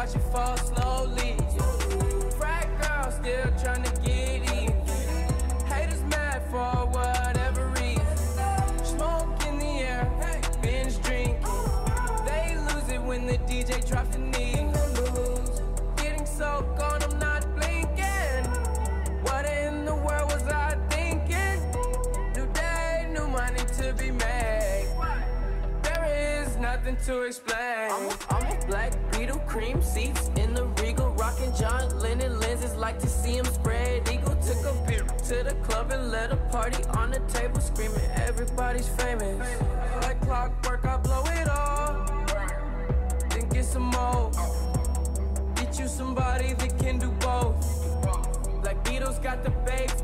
watch it fall slowly. Frat girl still tryna get even. Haters mad for whatever reason. Smoke in the air, binge drinking. They lose it when the DJ drops the knee. Getting so gone, I'm not blinking. What in the world was I thinking? New day, new money to be made. There is nothing to explain. I'm a black Beetle, cream seats in the Regal, rocking John Lennon lenses, like to see him spread eagle. Took a beer to the club and let a party on the table, screaming everybody's famous. Like clockwork, I blow it all, then get some more. Get you somebody that can do both. Black Beatles got the babes